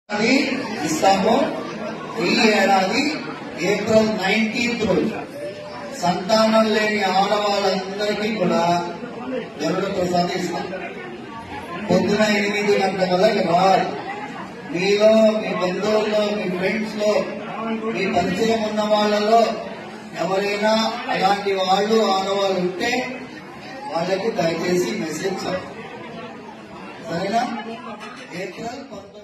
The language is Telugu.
ఇస్తాము. ఈ ఏడాది ఏప్రిల్ 19th రోజు సంతానం లేని ఆడవాళ్ళందరికీ కూడా గరుడ ప్రసాద్ ఇస్తాం. పొద్దున 8 గంటల వరకు రావాలి. మీలో, మీ బంధువుల్లో, మీ ఫ్రెండ్స్ లో, మీ పరిచయం ఉన్న వాళ్ళలో ఎవరైనా అలాంటి వాళ్ళు ఆడవాళ్ళు ఉంటే వాళ్ళకి దయచేసి మెసేజ్ సరేనా? ఏప్రిల్ 19